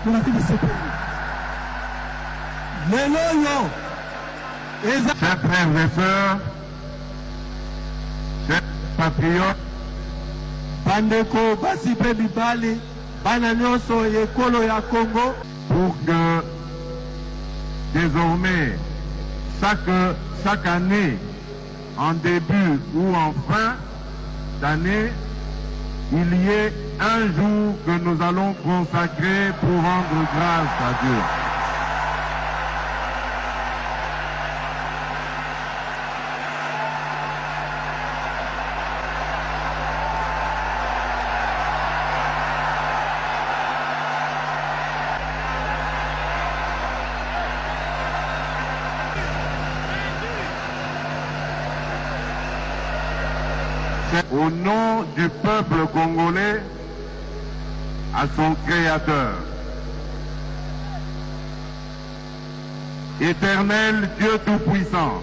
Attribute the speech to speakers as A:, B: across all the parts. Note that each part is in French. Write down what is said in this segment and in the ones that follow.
A: Chers frères et sœurs, chers patriotes,
B: bandeko basipe bibali bana nyonso yekolo ya Congo,
A: pour que désormais chaque année, en début ou en fin d'année, il y ait un jour que nous allons consacrer pour rendre grâce à Dieu. Au nom du peuple congolais, à son Créateur. Éternel Dieu Tout-Puissant,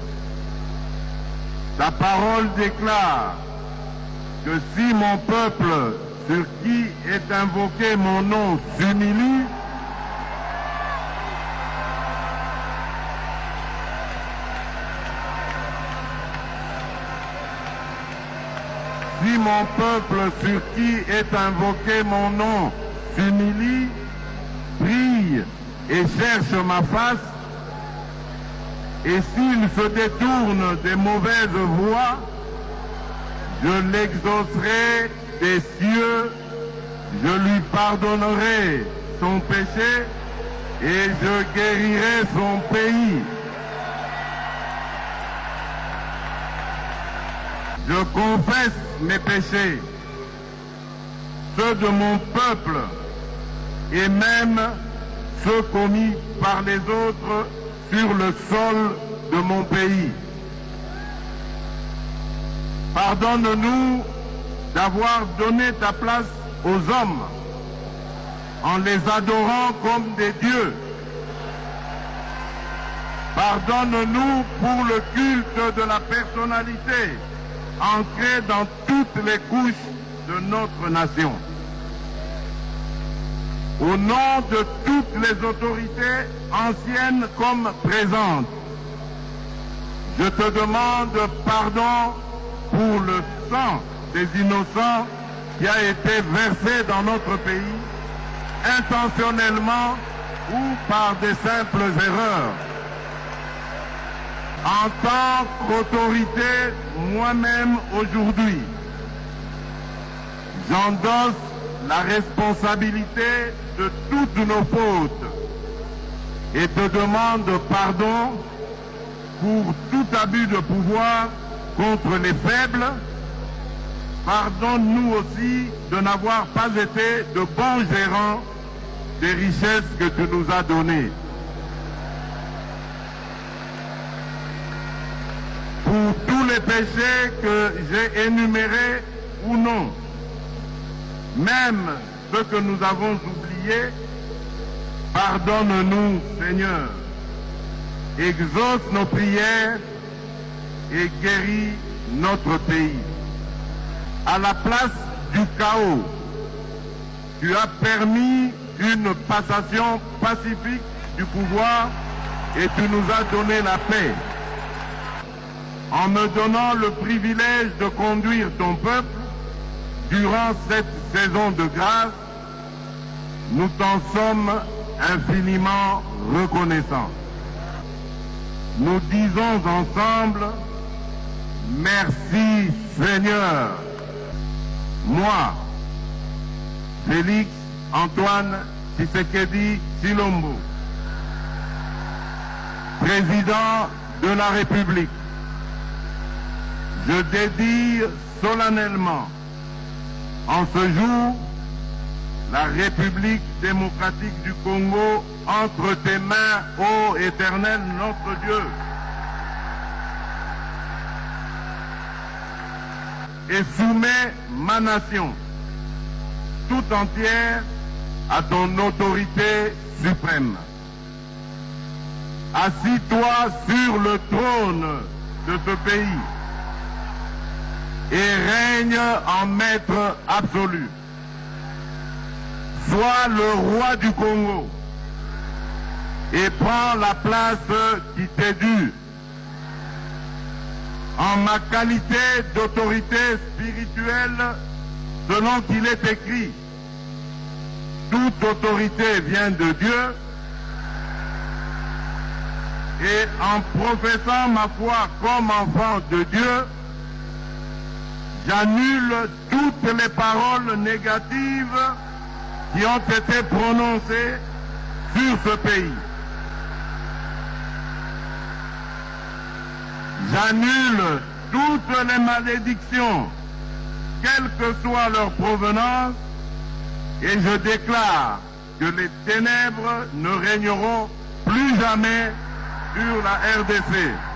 A: ta parole déclare que si mon peuple, sur qui est invoqué mon nom, s'humilie, si mon peuple sur qui est invoqué mon nom s'humilie, prie et cherche ma face, et s'il se détourne des mauvaises voies, je l'exaucerai des cieux, je lui pardonnerai son péché et je guérirai son pays. Je confesse mes péchés, ceux de mon peuple et même ceux commis par les autres sur le sol de mon pays. Pardonne-nous d'avoir donné ta place aux hommes en les adorant comme des dieux. Pardonne-nous pour le culte de la personnalité ancré dans toutes les couches de notre nation. Au nom de toutes les autorités anciennes comme présentes, je te demande pardon pour le sang des innocents qui a été versé dans notre pays, intentionnellement ou par des simples erreurs. En tant qu'autorité, moi-même aujourd'hui, j'endosse la responsabilité de toutes nos fautes et te demande pardon pour tout abus de pouvoir contre les faibles. Pardonne-nous aussi de n'avoir pas été de bons gérants des richesses que tu nous as données. Pour tous les péchés que j'ai énumérés ou non, même ceux que nous avons oubliés, pardonne-nous, Seigneur. Exauce nos prières et guéris notre pays. À la place du chaos, tu as permis une passation pacifique du pouvoir et tu nous as donné la paix. En me donnant le privilège de conduire ton peuple durant cette saison de grâce, nous t'en sommes infiniment reconnaissants. Nous disons ensemble, merci Seigneur. Moi, Félix Antoine Tshisekedi Tshilombo, président de la République, je dédie solennellement en ce jour la République démocratique du Congo entre tes mains, ô Éternel notre Dieu. Et soumets ma nation tout entière à ton autorité suprême. Assis-toi sur le trône de ce pays et règne en maître absolu. soit le roi du Congo et prend la place qui t'est due. En ma qualité d'autorité spirituelle, selon qu'il est écrit, toute autorité vient de Dieu, et en professant ma foi comme enfant de Dieu, j'annule toutes les paroles négatives qui ont été prononcées sur ce pays. J'annule toutes les malédictions, quelle que soit leur provenance, et je déclare que les ténèbres ne régneront plus jamais sur la RDC.